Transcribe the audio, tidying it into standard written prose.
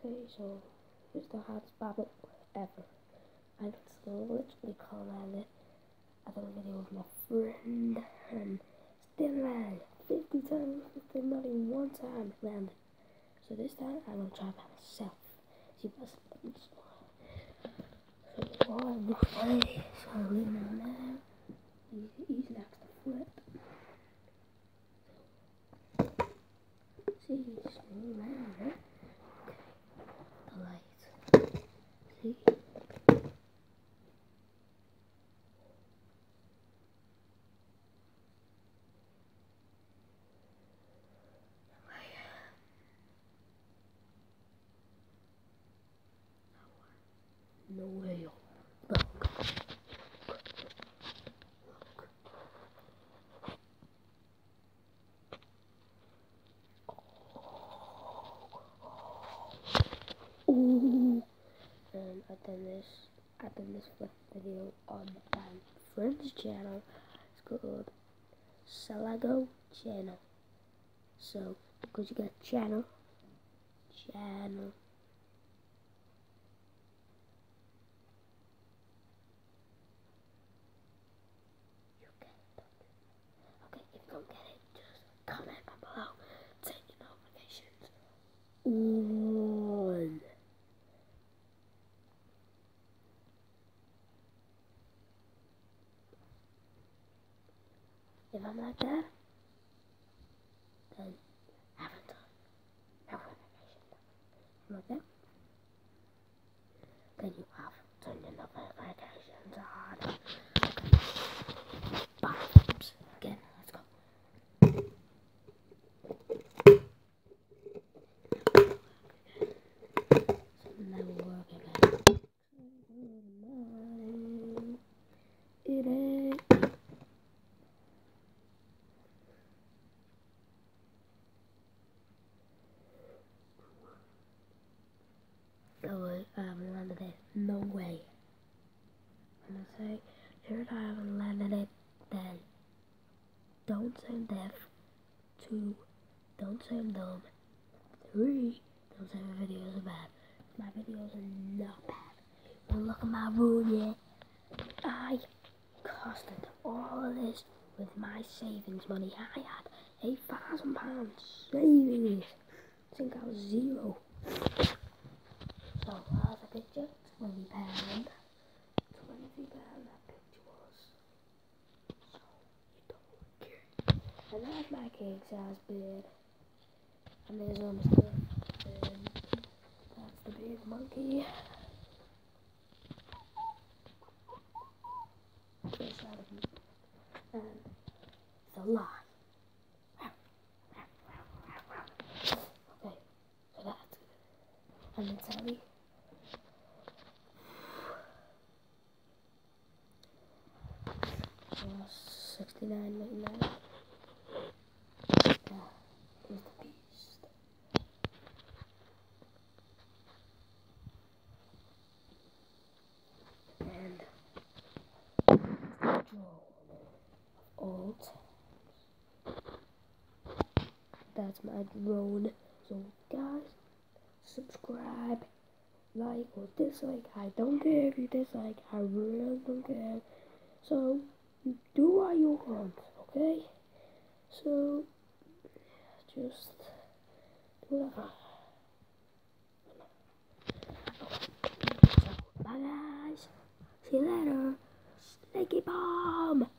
Okay, so here's the hardest battle ever. I literally can't land it. I done a video with my friend and still landed 50 times, still not even one time landed. So this time I'm gonna try by myself. See what's so all I look away, so I leave him on there. Easy likes to flip. See, it's small man, right? Okay. The light. See? No way. Look. Ooh. And I've done this flip video on my friend's channel. It's called Salago Channel. So, because you got channel. You get it. Okay, if you don't get it, just comment down below. Turn your notifications on. If I'm like that, then haven't done notifications. If I'm like that, then you have turned your notifications on. Bottoms. Again, let's go. Something that will work again. It ain't. No way, I haven't landed it. No way. When I say, sure I haven't landed it, then don't sound deaf. 2, don't sound dumb. 3, don't say my videos are bad. My videos are not bad. Well, look at my room, yeah. I costed all of this with my savings money. I had £8,000 savings. I think I was 0. So as a picture, £20. £20 that picture was. So you don't care. And that's my king size bed. And there's almost that's the big monkey. And the lion. Okay, so that's good. And the telly. $69.99. Here's the beast. And the drone. Alt. That's my drone. So guys, subscribe, like or dislike. I don't care if you dislike. I really don't care. So do what you want, okay? So just do whatever. So bye guys. See you later. Snaky bomb.